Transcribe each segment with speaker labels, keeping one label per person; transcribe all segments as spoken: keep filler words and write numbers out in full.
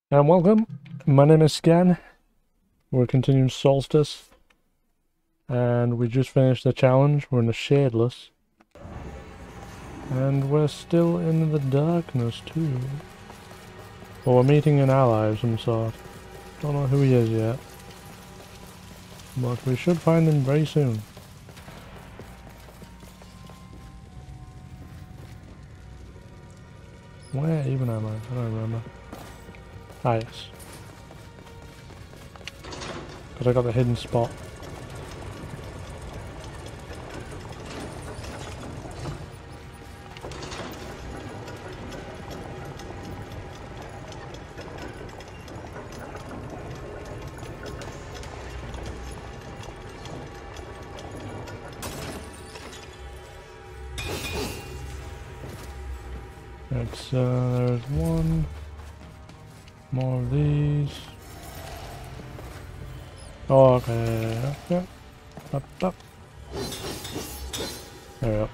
Speaker 1: And welcome, my name is Scan. We're continuing Soulstice. And we just finished the challenge. We're in the Shadeless. And we're still in the darkness too. But we're meeting an ally of some sort. Don't know who he is yet. But we should find him very soon. Where even am I? I don't remember. Ah, yes. Because I got the hidden spot. It's, uh, there's one. More of these. Oh, okay. Yeah. Up, up. There we go.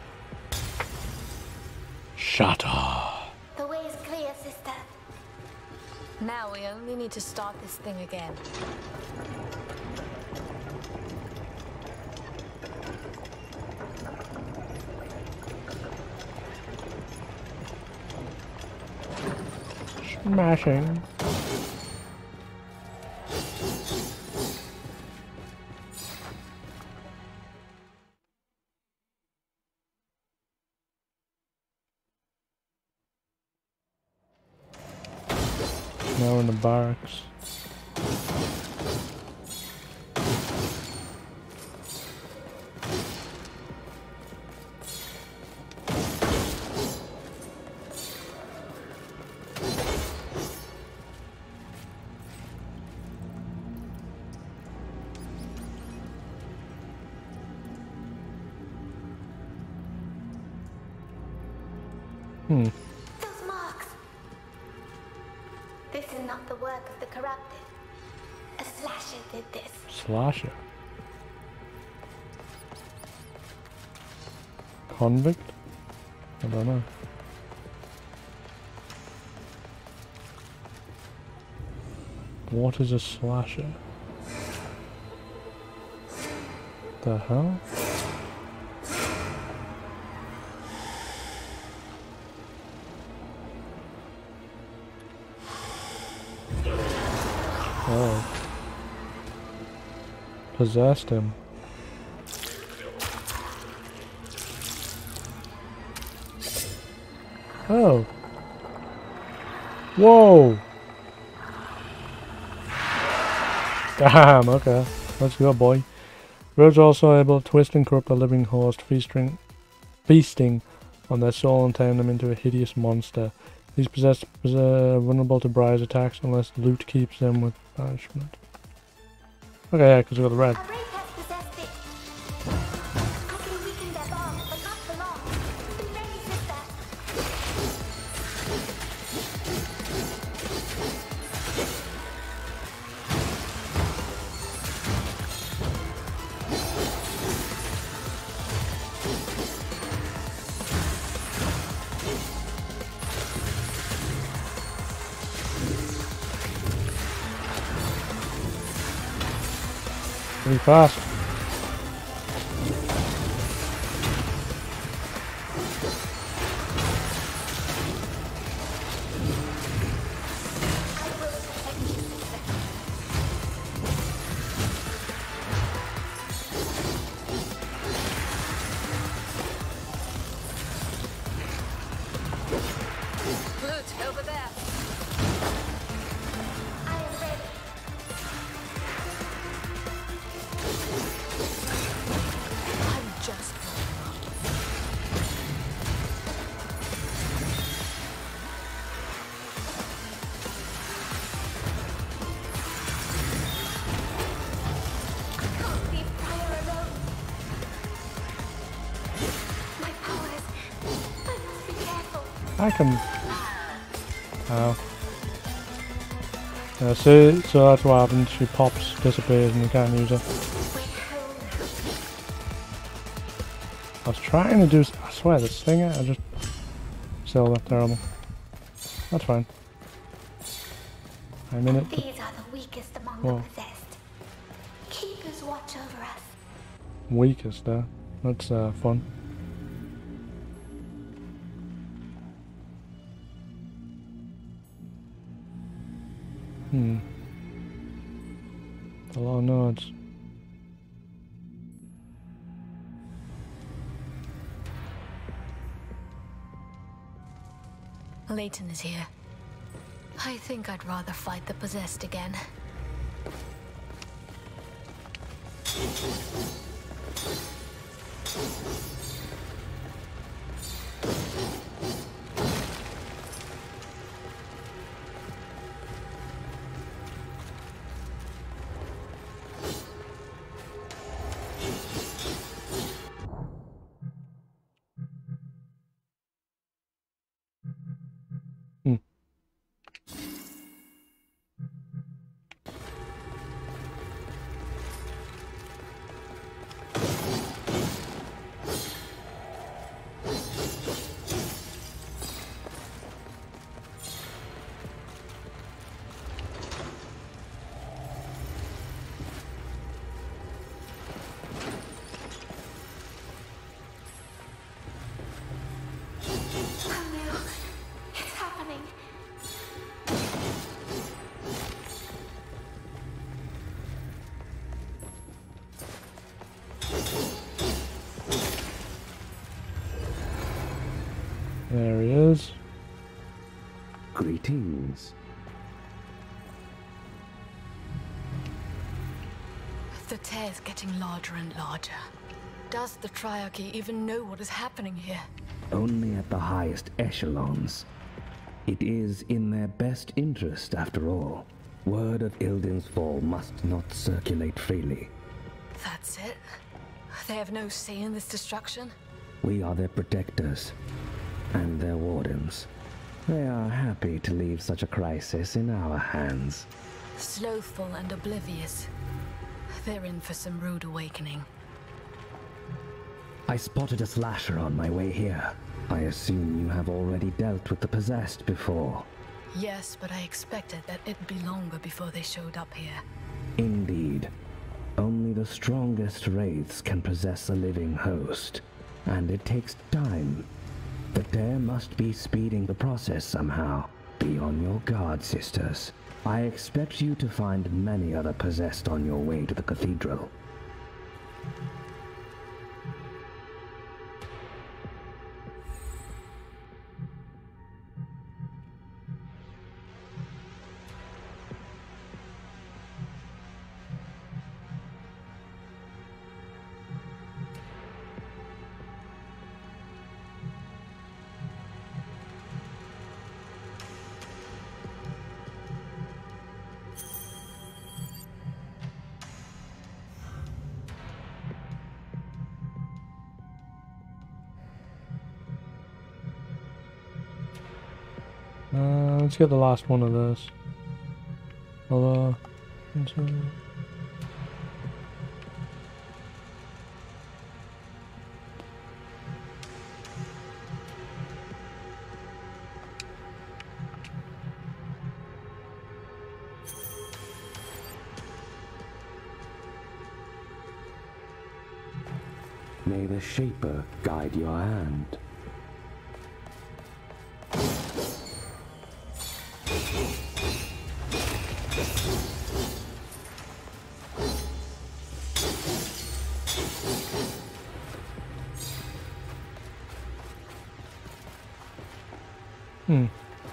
Speaker 1: Shatter.
Speaker 2: The way is clear, sister. Now we only need to start this thing again.
Speaker 1: Smashing. Now we're in the barracks. Hmm.
Speaker 2: Those marks. This is not the work of the corrupted. A slasher did this.
Speaker 1: Slasher. Convict? I don't know. What is a slasher? The hell? Oh. Possessed him. Oh. Whoa. Damn, okay. Let's go, boy. Rogues are also able to twist and corrupt a living host, feasting, feasting on their soul and turn them into a hideous monster. These possessed are vulnerable to Briar's attacks unless loot keeps them with banishment. Okay, yeah, because we got the red.
Speaker 2: A wraith has possessed it. I can weaken their bonds, but not for long. Be ready, sister.
Speaker 1: Pretty fast.
Speaker 2: Loot over there. I am ready. I'm just I can't leave Briar alone. My powers. I must be careful.
Speaker 1: I can... Oh. Yeah, see, so that's what happens. She pops, disappears, and you can't use her. I was trying to do... I swear, the stinger, I just... Still, that's terrible. That's fine. I'm in it.
Speaker 2: These are the weakest among
Speaker 1: Whoa.
Speaker 2: the possessed. Keepers watch over us.
Speaker 1: Weakest there. That's uh, fun. Hmm. A lot of nodes.
Speaker 3: Leighton is here. I think I'd rather fight the possessed again.
Speaker 1: Hmm.
Speaker 2: Oh no, it's happening.
Speaker 1: There he is.
Speaker 4: Greetings.
Speaker 3: The tear's getting larger and larger. Does the Triarchy even know what is happening here?
Speaker 4: Only at the highest echelons. It is in their best interest, after all. Word of Ilden's fall must not circulate freely.
Speaker 3: That's it? They have no say in this destruction?
Speaker 4: We are their protectors, and their wardens. They are happy to leave such a crisis in our hands.
Speaker 3: Slothful and oblivious. They're in for some rude awakening.
Speaker 4: I spotted a slasher on my way here. I assume you have already dealt with the possessed before.
Speaker 3: Yes, but I expected that it'd be longer before they showed up here.
Speaker 4: Indeed. Only the strongest wraiths can possess a living host, and it takes time. The Dare must be speeding the process somehow. Be on your guard, sisters. I expect you to find many other possessed on your way to the cathedral.
Speaker 1: Uh, let's get the last one of those. Hello. Into...
Speaker 4: May the Shaper guide your hand.
Speaker 1: Hmm.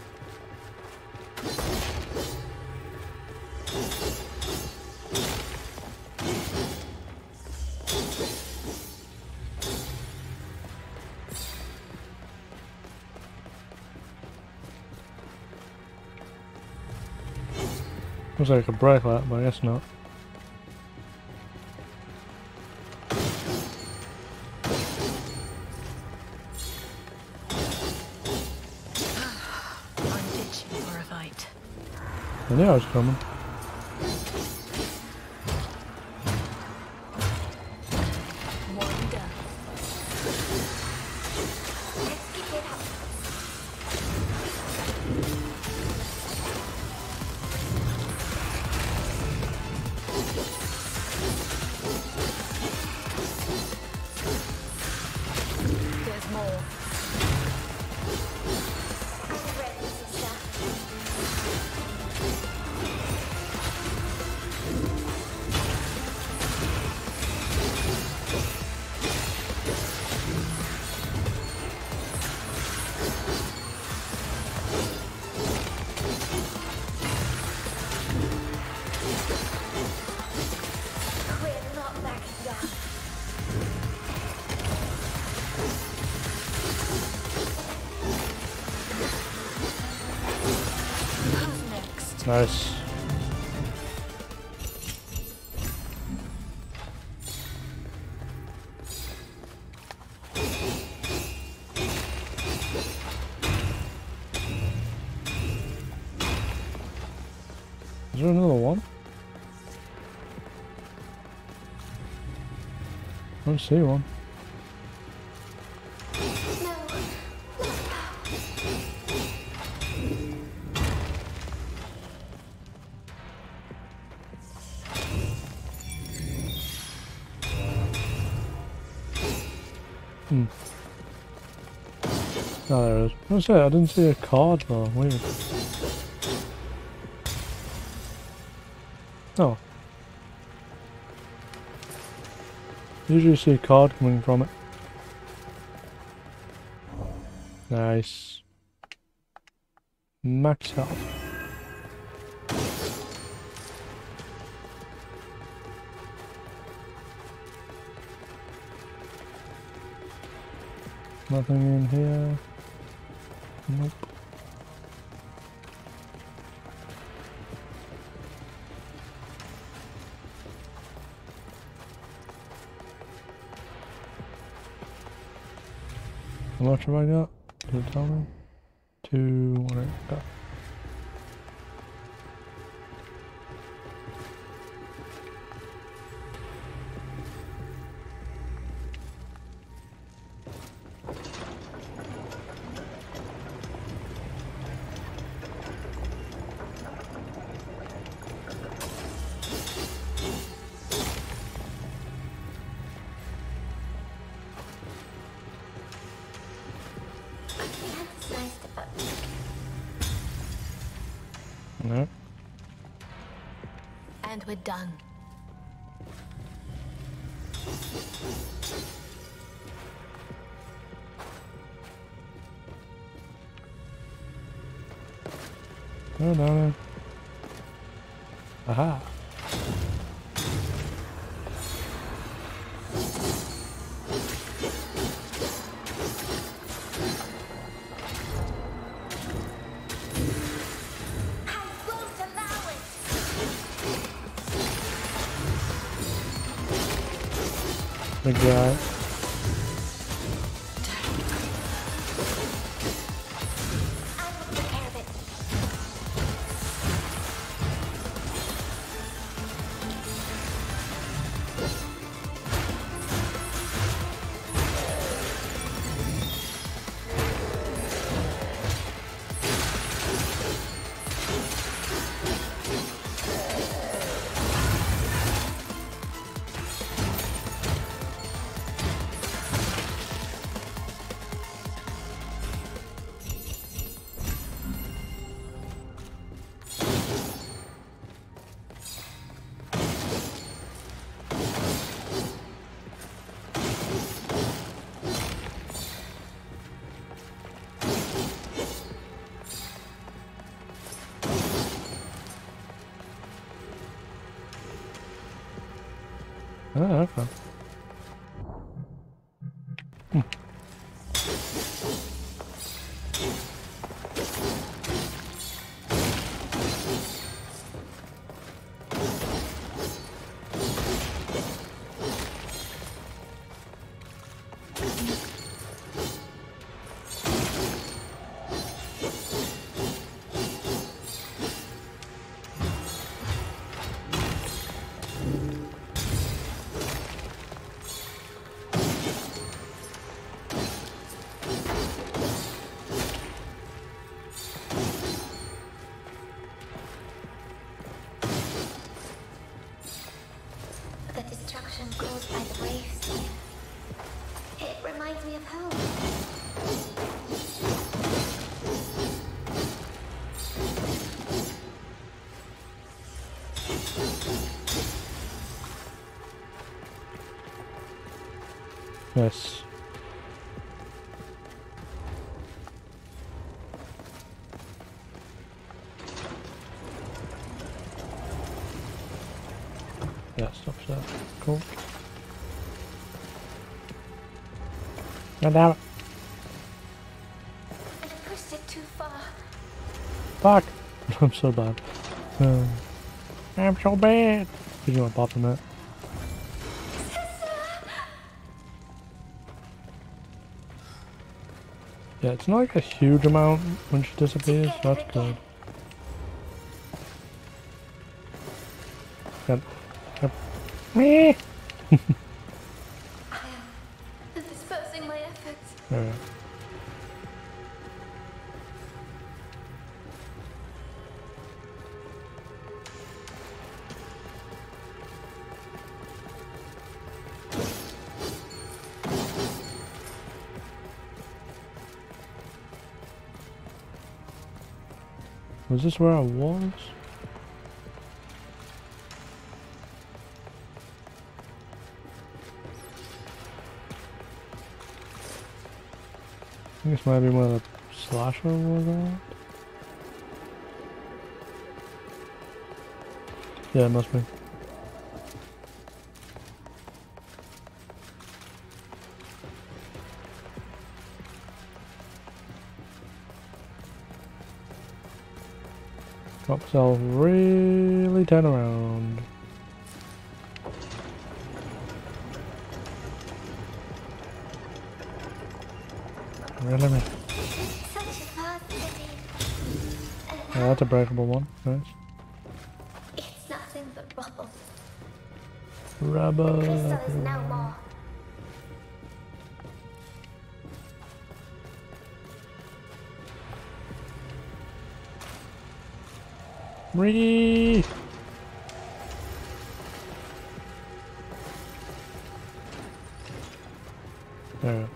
Speaker 1: Looks like a bracelet, but I guess not.
Speaker 3: I'm itching for a fight.
Speaker 1: I knew I was coming.
Speaker 3: One down.
Speaker 2: Let's keep it up.
Speaker 1: Nice. Is there another one? I don't see one. Hmm. Oh, there it is. I was saying, I didn't see a card though. Weird. Oh. Usually see a card coming from it. Nice. Max health. Nothing in here. Nope. How much have I got? Does it tell me? Two, one, eight, go. No.
Speaker 3: And we're done.
Speaker 1: No, no, no. Aha. Big guy. Oh, okay. Hmm.
Speaker 2: The destruction caused by the waves. It reminds me of home.
Speaker 1: Yes. Yeah, stops there. Cool. God damn it.
Speaker 2: I pushed it too far.
Speaker 1: Fuck! I'm so bad. Um, I'm so bad. Did you want to pop from that? Yeah, it's not like a huge amount when she disappears. That's good. Yep. Yep. Meh.
Speaker 2: I am dispersing my efforts.
Speaker 1: Alright. Was this where I was? I think this might be where the slasher was at. Yeah, it must be. Got myself really turn around. Really, me.
Speaker 2: Such a vast city. And
Speaker 1: Oh, that's a breakable one. Nice.
Speaker 2: it's nothing but rubble.
Speaker 1: Rubber.
Speaker 2: Crystal is no more.
Speaker 1: Ree. There.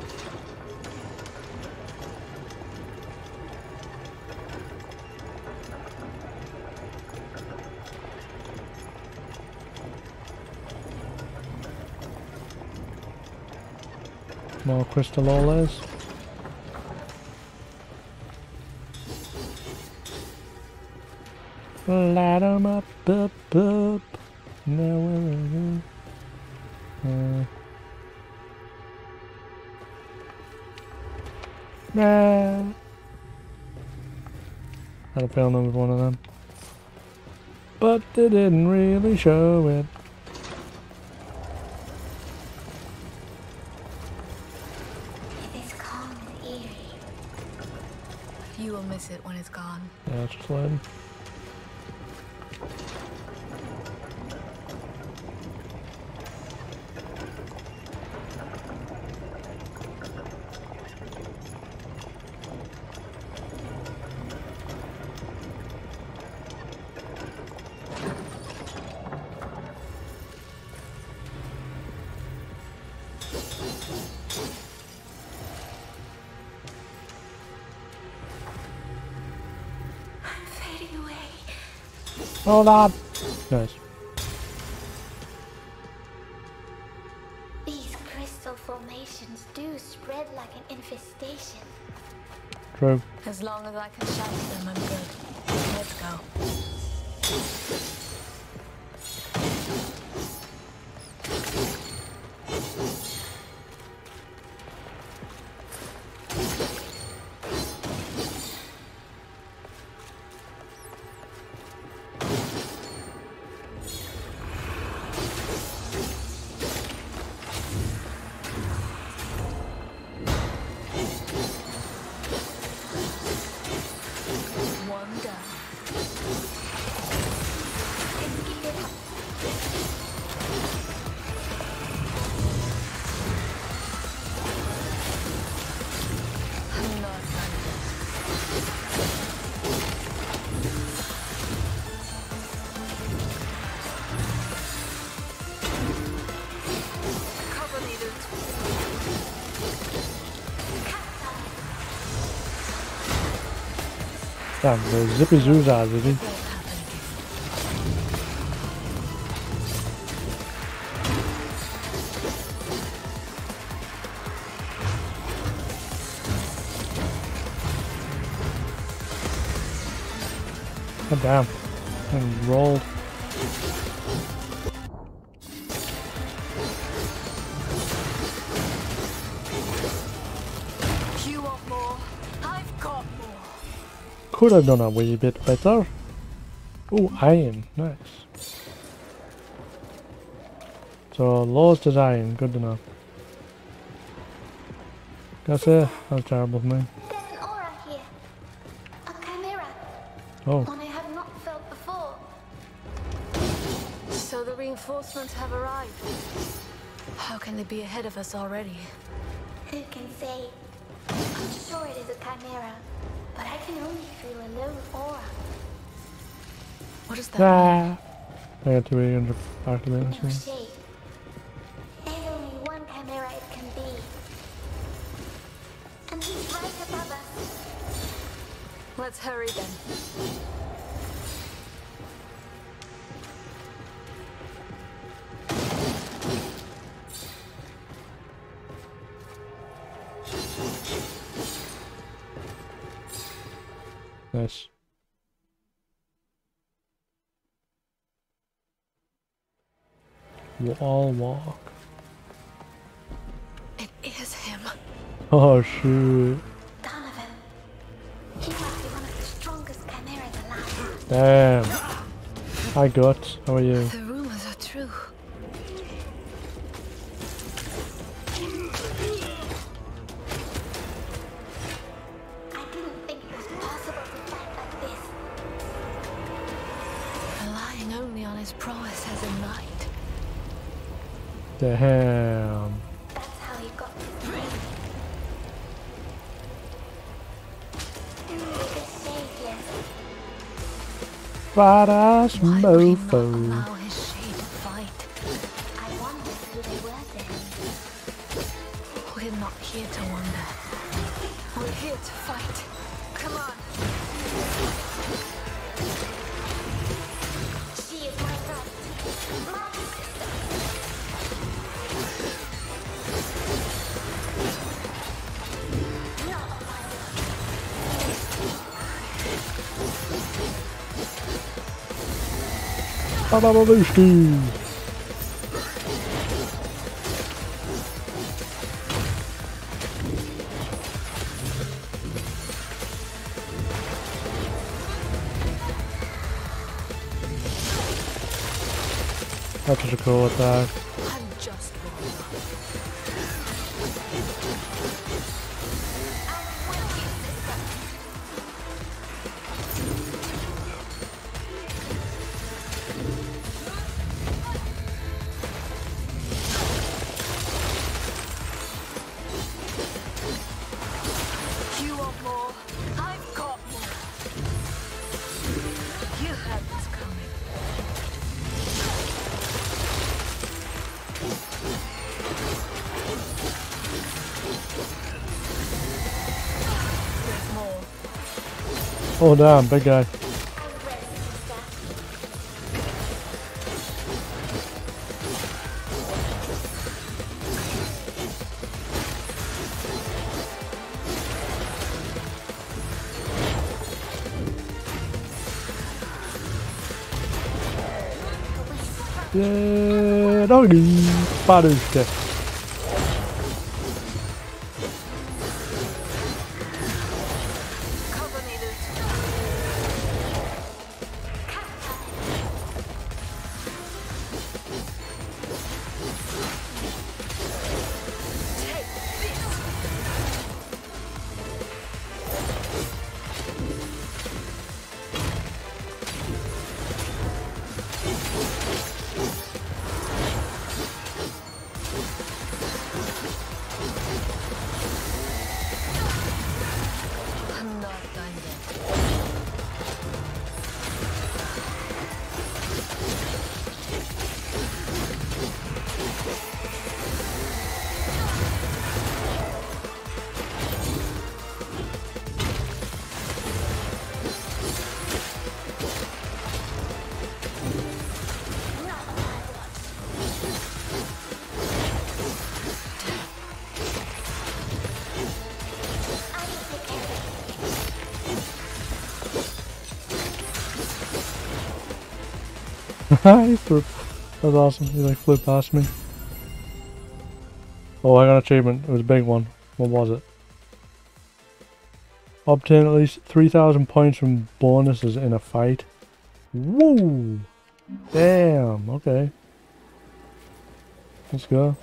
Speaker 1: More crystal olas. Light 'em up, up, up. Now where are you? Uh. Nah. Had a feeling it was one of them. But they didn't really show it.
Speaker 2: It is calm and eerie.
Speaker 3: You will miss it when it's gone.
Speaker 1: Yeah, it's just loading.
Speaker 2: I'm fading away.
Speaker 1: Hold on. Nice.
Speaker 2: These crystal formations do spread like an infestation.
Speaker 1: True.
Speaker 3: As long as I can shatter them, I'm good. Let's go. One down. I'm not done yet. Cover me, dude.
Speaker 1: Damn, the zippy zoozah, did he?
Speaker 3: Won't happen again.
Speaker 1: God damn. And rolled.
Speaker 3: You want more? I've got more.
Speaker 1: Could have done a wee bit better. Oh, iron. Nice. So, lost is iron. Good to know. That's it. That's terrible for me.
Speaker 2: There's an aura here. A chimera.
Speaker 1: Oh.
Speaker 2: One I have not felt before.
Speaker 3: So the reinforcements have arrived. How can they be ahead of us already?
Speaker 2: Who can say? I'm sure it is a chimera, but I can only feel a low aura.
Speaker 3: What does that mean?
Speaker 1: Ah. I got two eight hundred activated.
Speaker 2: No shade. There's only one chimera it can be. And he's right above us.
Speaker 3: Let's hurry then.
Speaker 1: Nice. Wall walk.
Speaker 3: It is him.
Speaker 1: Oh shoot.
Speaker 2: Donovan. He must be one of the strongest chimeras alive.
Speaker 1: Damn. Hi Guts, how are you?
Speaker 3: The rumors are true.
Speaker 2: I didn't think it was possible to fight like this.
Speaker 3: Relying only on his prowess as a knight.
Speaker 1: Damn.
Speaker 2: That's how he got his name. Biggest shade, yes.
Speaker 1: Badass
Speaker 3: Why would he not
Speaker 1: mofo.
Speaker 3: allow his shade to fight?
Speaker 2: I wonder who they were then.
Speaker 3: We're not here to wonder. We're here to fight. Come on.
Speaker 2: She is my right. My sister. Not on my
Speaker 1: Badababushki. That's such a cool attack.
Speaker 3: I'm just warming up. You want more? I've got more. You had this coming. There's more.
Speaker 1: Oh damn, big guy.
Speaker 2: I'm ready, sister.
Speaker 1: Yeah, doggy. Paduszkę.
Speaker 3: Cover me, Luke. Take this. I'm not done yet.
Speaker 1: He flew. That's awesome. He like flew past me. Oh, I got an achievement. It was a big one. What was it? Obtain at least three thousand points from bonuses in a fight. Woo! Damn, okay. Let's go.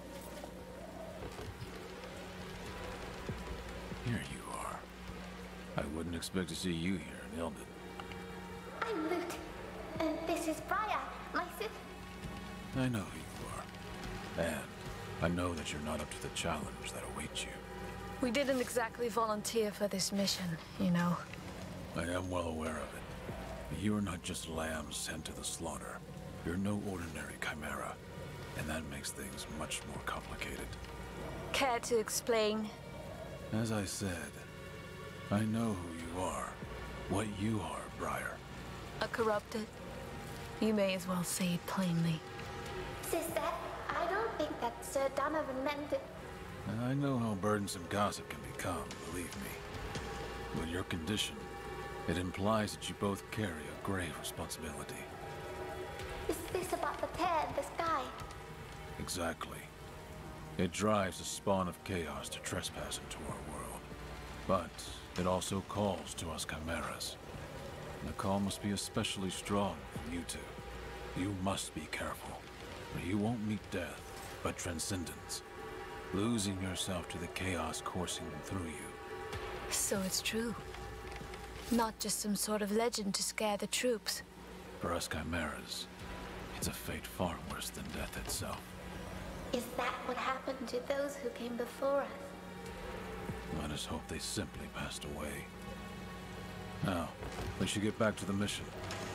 Speaker 5: Here you are. I wouldn't expect to see you here in Ilden.
Speaker 2: I'm Lute. And this is Briar, my sis.
Speaker 5: I know who you are. And I know that you're not up to the challenge that awaits you.
Speaker 3: We didn't exactly volunteer for this mission, you know.
Speaker 5: I am well aware of it. But you are not just lambs sent to the slaughter. You're no ordinary chimera. And that makes things much more complicated.
Speaker 3: Care to explain?
Speaker 5: As I said, I know who you are. What you are, Briar.
Speaker 3: A corrupted? You may as well say it plainly.
Speaker 2: Sister, I don't think that Sir Donovan meant it.
Speaker 5: And I know how burdensome gossip can become, believe me. With your condition, it implies that you both carry a grave responsibility.
Speaker 2: Is this about the tear in the sky?
Speaker 5: Exactly. It drives the spawn of chaos to trespass into our world. But it also calls to us chimeras. And the call must be especially strong for you two. You must be careful, or you won't meet death, but transcendence. Losing yourself to the chaos coursing through you.
Speaker 3: So it's true. Not just some sort of legend to scare the troops.
Speaker 5: For us chimeras, it's a fate far worse than death itself.
Speaker 2: Is that what happened to those who came before us?
Speaker 5: Let us hope they simply passed away. Now, we should get back to the mission.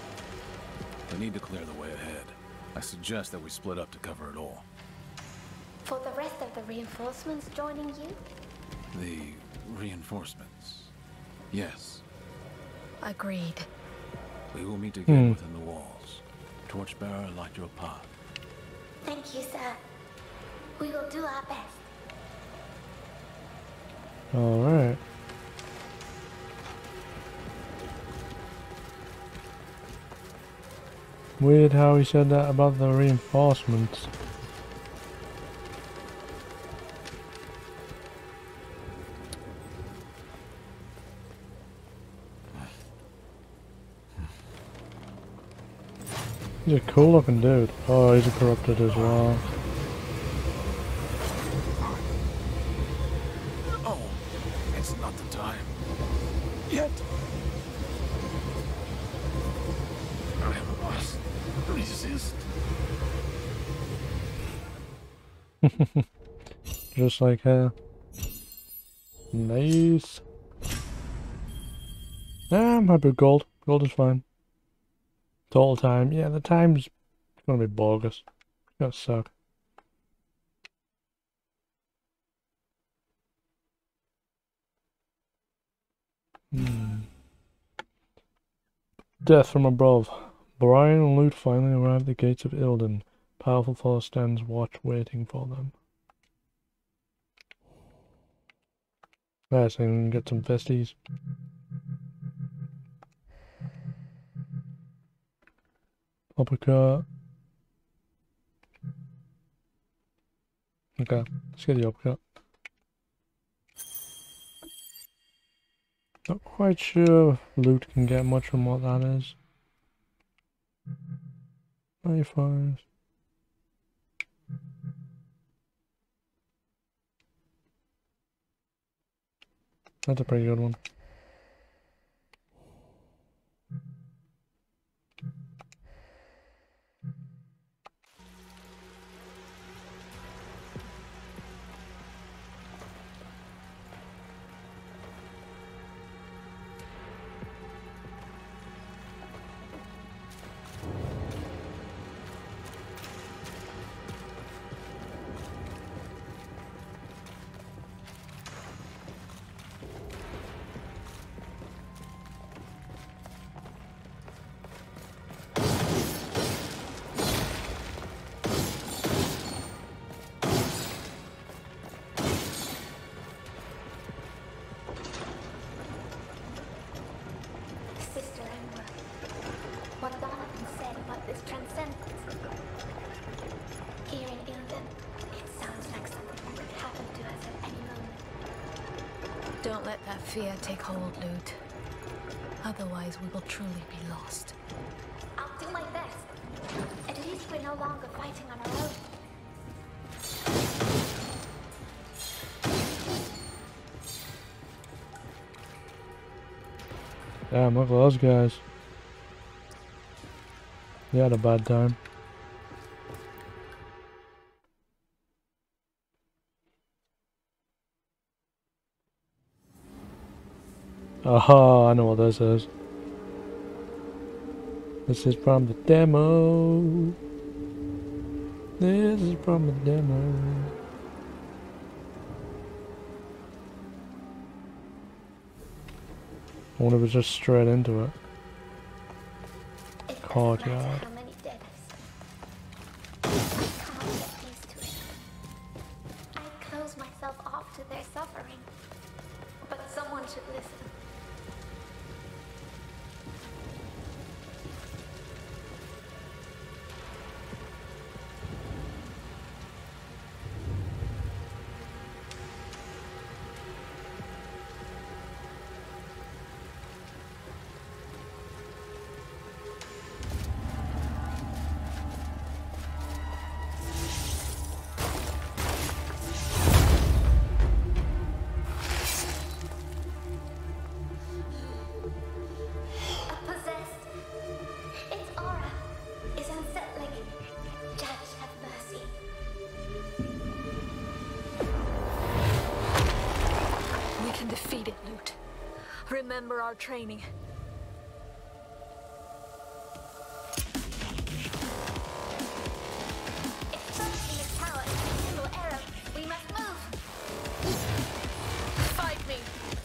Speaker 5: We need to clear the way ahead. I suggest that we split up to cover it all.
Speaker 2: For the rest of the reinforcements joining you?
Speaker 5: The reinforcements. Yes.
Speaker 3: Agreed.
Speaker 5: We will meet again
Speaker 1: Hmm.
Speaker 5: within the walls. Torchbearer, light your path.
Speaker 2: Thank you, sir. We will do our best.
Speaker 1: Alright. Weird how he said that about the reinforcements. He's a cool looking dude. Oh, he's a corrupted as well.
Speaker 5: Oh, it's not the time. Yet. I must resist.
Speaker 1: Just like her. Nice. Nah, I'm happy with gold. Gold is fine. Total time. Yeah, the time's gonna be bogus. It's gonna suck. Hmm. Death from above. Brian and Lute finally arrive at the gates of Ilden. Powerful force stands watch waiting for them. Right, so we can get some festies. Uppercut. Okay, let's get the uppercut. Not quite sure if Lute can get much from what that is. ninety-five. That's a pretty good one.
Speaker 2: Sister Emma, what Donovan said about this transcendence. Here in Ilden, it sounds like something that could happen to us at any moment.
Speaker 3: Don't let that fear take hold, Lute. Otherwise, we will truly be lost.
Speaker 1: Damn, look at those guys. They had a bad time. Oh, I know what this is. This is from the demo. This is from the demo. I wonder if it's just straight into it.
Speaker 2: It doesn't
Speaker 1: Courtyard.
Speaker 2: matter how many dead I've seen. I can't get used to it. I close myself off to their suffering. But someone should listen.
Speaker 3: Remember our training.
Speaker 2: If Soulstice is power is a single arrow, we must move.
Speaker 3: Fight me.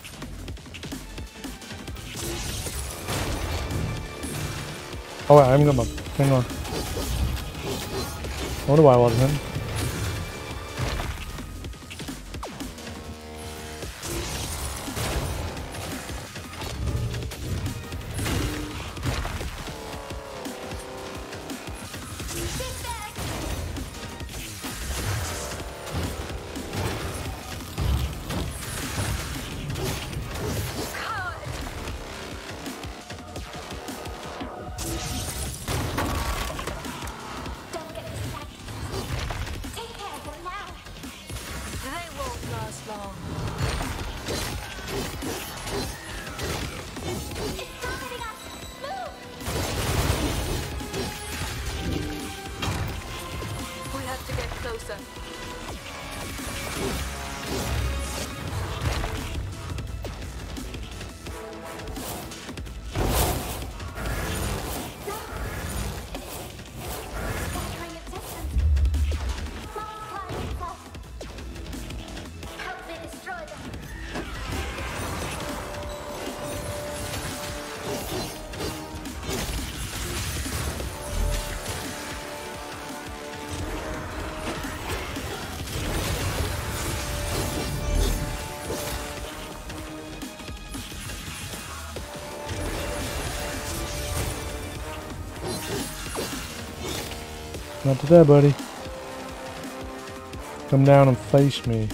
Speaker 1: Oh wait, I haven't got my thing on. What do I want him? Not today, buddy. Come down and face me.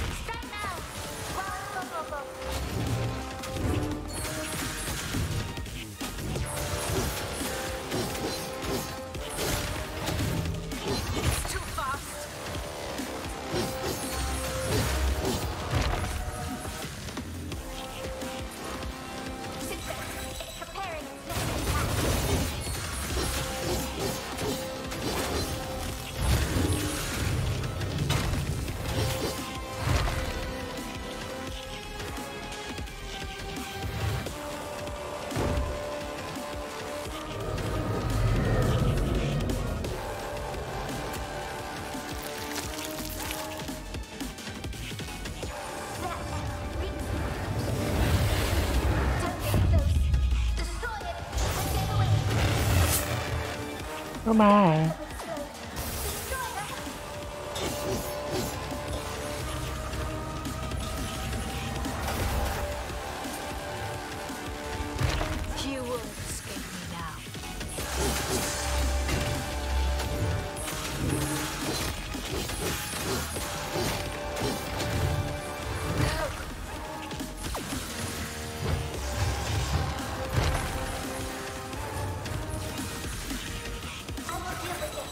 Speaker 1: Come on.
Speaker 3: You won't escape me now.
Speaker 2: I will deal with it.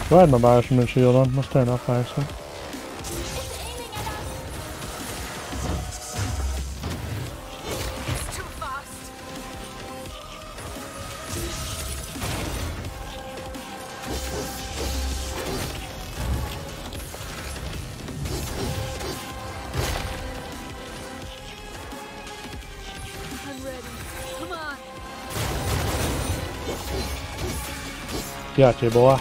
Speaker 1: Do I had my barrishment shield on? Must turn off by accident.
Speaker 3: It's too fast. I'm ready. Come on.
Speaker 1: Gotcha, boy.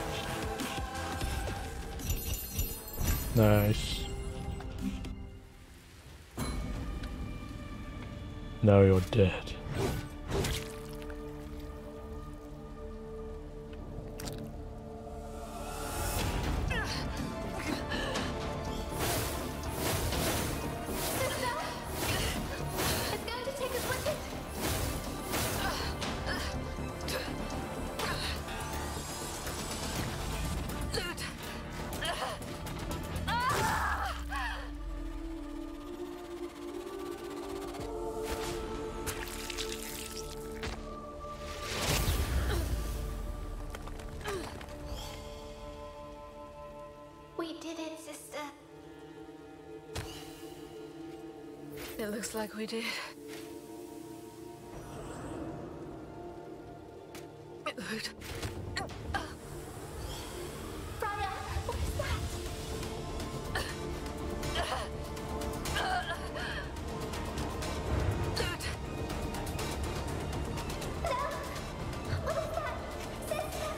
Speaker 1: Nice. Now you're dead.
Speaker 2: It's going to take us with it.
Speaker 3: Loot.
Speaker 2: We did it, sister.
Speaker 3: It looks like we did. Loot.
Speaker 2: Briar, what is that?
Speaker 3: Loot.
Speaker 2: What is that? Sister!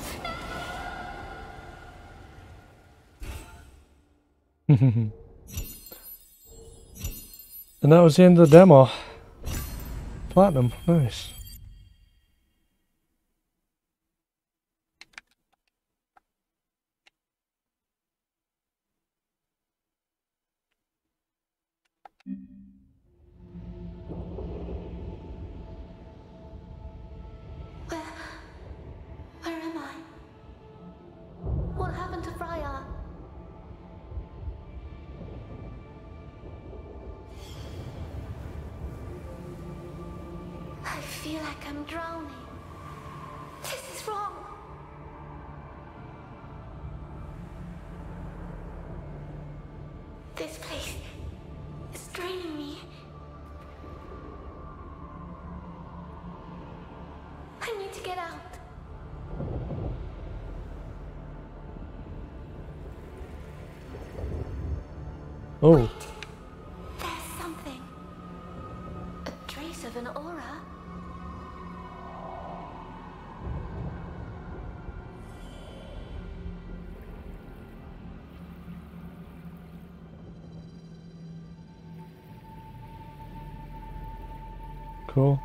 Speaker 1: And that was the end of the demo. Platinum, nice.
Speaker 2: Where... Where am I? What happened to Briar? I feel like I'm drowning. This is wrong. This place is draining me. I need to get out.
Speaker 1: Oh,
Speaker 2: Wait, there's something. A trace of an aura.
Speaker 1: cool.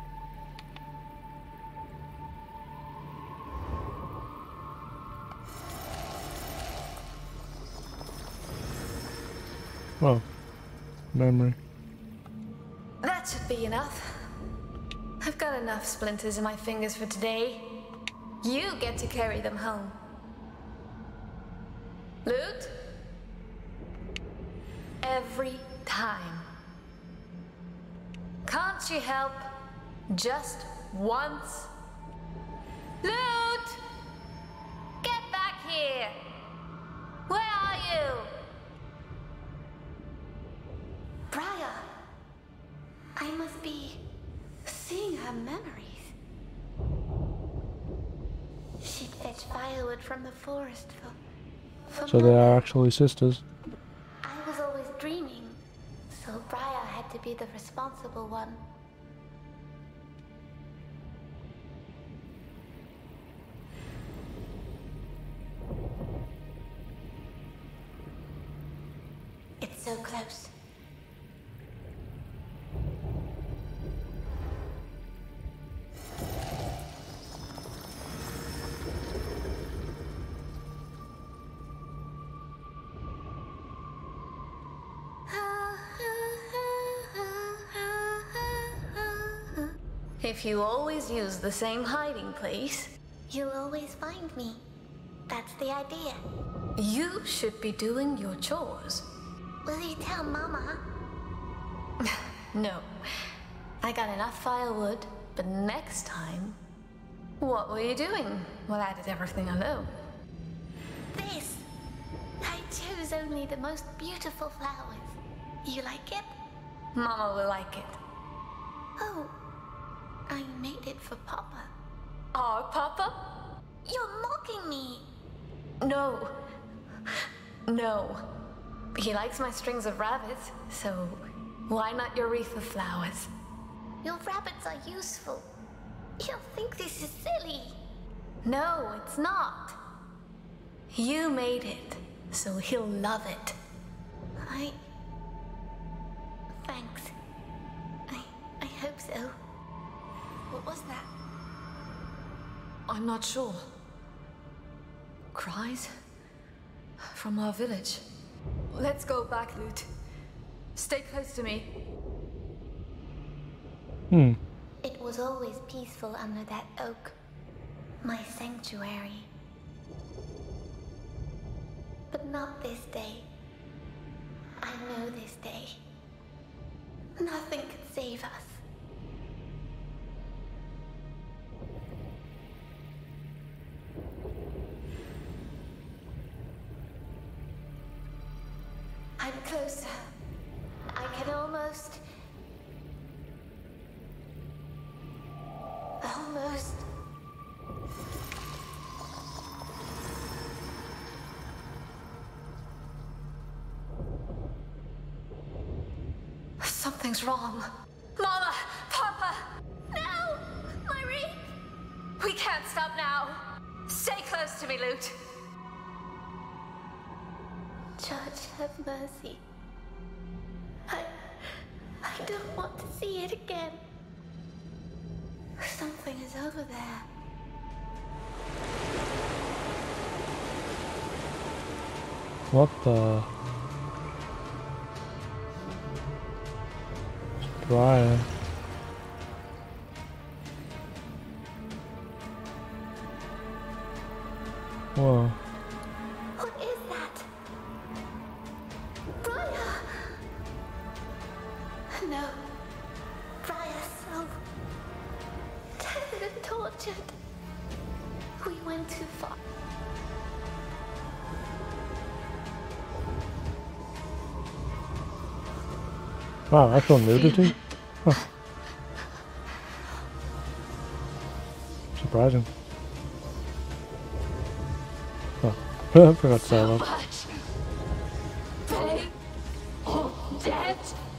Speaker 1: Oh, memory.
Speaker 3: That should be enough. I've got enough splinters in my fingers for today. You get to carry them home. Loot? Every time. Can't you help? Just once? Loot! Get back here! Where are you?
Speaker 2: Briar. I must be seeing her memories. She'd fetch firewood from the forest for, for
Speaker 1: So they are actually sisters.
Speaker 2: I was always dreaming, so Briar had to be the responsible one. It's so close.
Speaker 3: If you always use the same hiding place,
Speaker 2: You'll always find me. That's the idea.
Speaker 3: you should be doing your chores.
Speaker 2: Will you tell Mama?
Speaker 3: No, I got enough firewood, but next time, what were you doing while I did everything alone?
Speaker 2: This! I chose only the most beautiful flowers. You like it?
Speaker 3: Mama will like it.
Speaker 2: Oh, I made it for Papa.
Speaker 3: Our Papa?
Speaker 2: You're mocking me.
Speaker 3: No. No. He likes my strings of rabbits, so why not your wreath of flowers?
Speaker 2: Your rabbits are useful. You'll think this is silly.
Speaker 3: No, it's not. You made it, so he'll love it.
Speaker 2: I... Thanks. I... I hope so. What was that?
Speaker 3: I'm not sure. Cries? From our village. Let's go back, Lute. Stay close to me.
Speaker 1: Hmm.
Speaker 2: It was always peaceful under that oak. My sanctuary. But not this day. I know this day. Nothing could save us. I'm closer. I can almost... Almost...
Speaker 3: Something's wrong. Mama! Papa!
Speaker 2: No! My wreath!
Speaker 3: We can't stop now. Stay close to me, Lute.
Speaker 2: Judge, have mercy. I... I don't want to see it again. Something is over there.
Speaker 1: What the? Brian. Whoa.
Speaker 2: What is that? Briar! No. Briar so... tethered and tortured. We went too far.
Speaker 1: Wow, actual nudity? Huh. Surprising. Huh. I forgot to say that.
Speaker 3: Much. They all dead.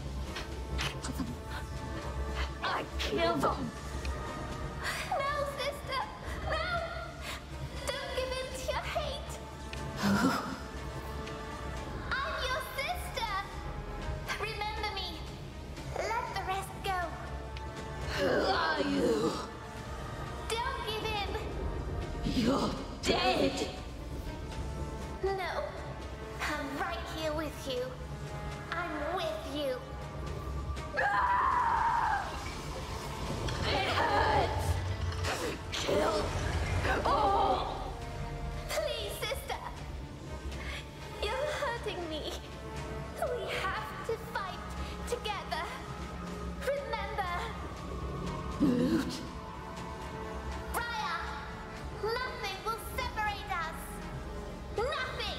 Speaker 3: I killed them.
Speaker 2: No, sister! No! Don't give in to your hate! I'm your sister! Remember me! Let the rest go!
Speaker 3: Who are you?
Speaker 2: Don't give in!
Speaker 3: You're dead.
Speaker 2: No! I'm right here with you. I'm with you.
Speaker 3: It hurts. Kill all.
Speaker 2: Please, sister! You're hurting me. We have to fight together. Remember!
Speaker 3: Lute.
Speaker 2: Briar! Nothing will separate us! Nothing!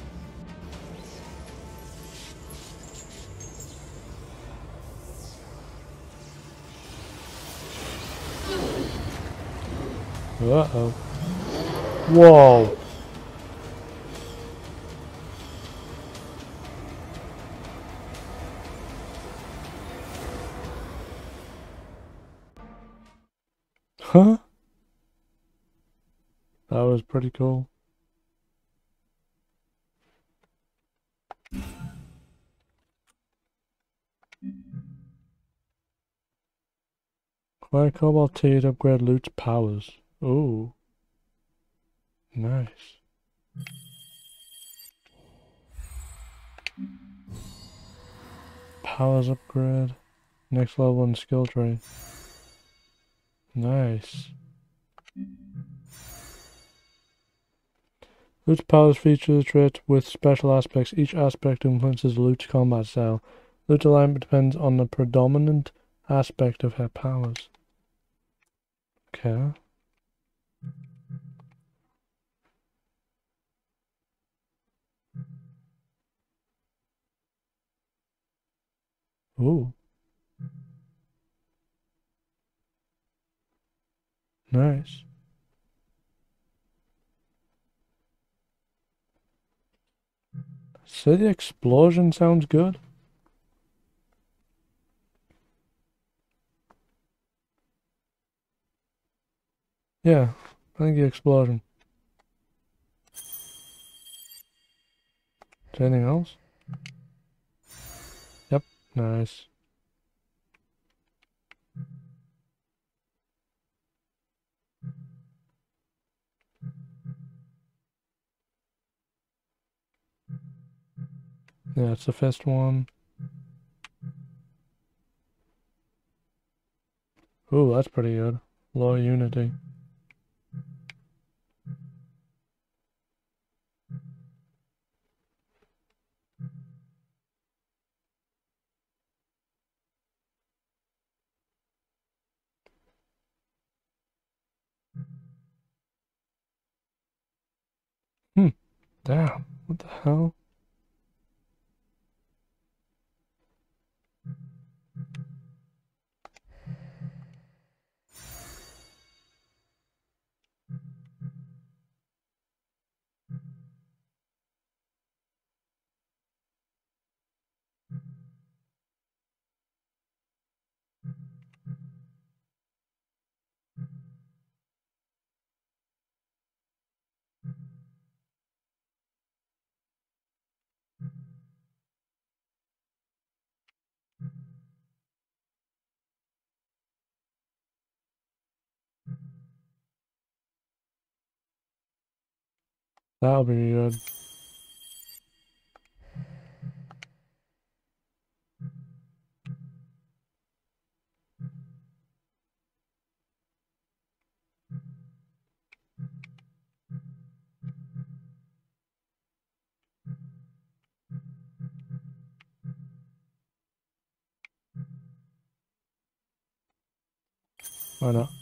Speaker 1: Uh-oh. Whoa. Huh? That was pretty cool. Acquire Cobalt Tea to upgrade Lute's powers. Ooh. Nice. Powers upgrade. Next level in skill tree. Nice. Lute's powers feature traits with special aspects. Each aspect influences Lute's combat style. Lute's alignment depends on the predominant aspect of her powers. Okay. Ooh. Nice. City explosion sounds good. Yeah, I think the explosion. Is there anything else? Yep, nice. Yeah, it's the first one. Ooh, that's pretty good. Low unity. Hmm, damn. What the hell? That'll be good. Why not?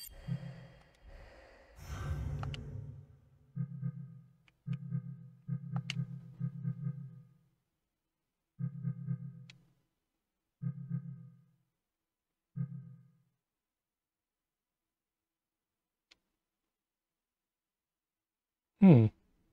Speaker 1: Hmm.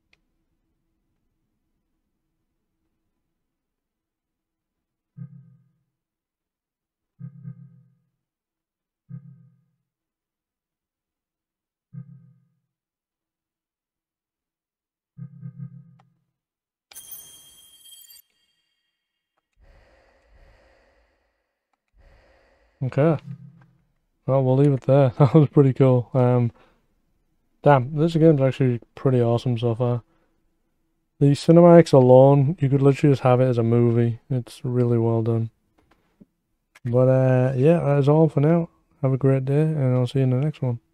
Speaker 1: Okay. Well, we'll leave it there. That was pretty cool. Um, damn, this game's actually pretty awesome so far. The cinematics alone, you could literally just have it as a movie. It's really well done. But uh, yeah, that's all for now. Have a great day, and I'll see you in the next one.